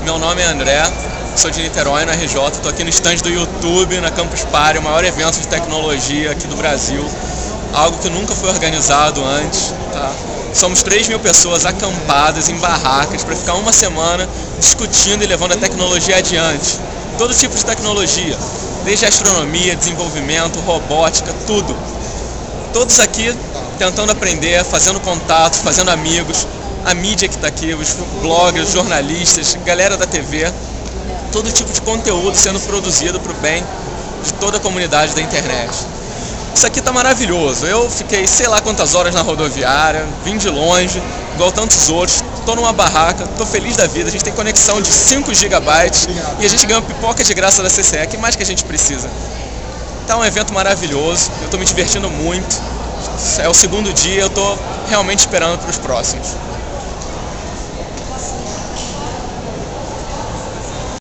Meu nome é André, sou de Niterói, no RJ, estou aqui no stand do YouTube, na Campus Party, o maior evento de tecnologia aqui do Brasil, algo que nunca foi organizado antes, tá? Somos 3.000 pessoas acampadas em barracas para ficar uma semana discutindo e levando a tecnologia adiante. Todo tipo de tecnologia, desde astronomia, desenvolvimento, robótica, tudo. Todos aqui tentando aprender, fazendo contatos, fazendo amigos, a mídia que está aqui, os bloggers, jornalistas, galera da TV, todo tipo de conteúdo sendo produzido para o bem de toda a comunidade da internet. Isso aqui tá maravilhoso. Eu fiquei sei lá quantas horas na rodoviária, vim de longe, igual tantos outros, tô numa barraca, tô feliz da vida, a gente tem conexão de 5 GB e a gente ganha pipoca de graça da CCE, que mais que a gente precisa? Tá um evento maravilhoso, eu tô me divertindo muito, é o segundo dia, eu tô realmente esperando para os próximos.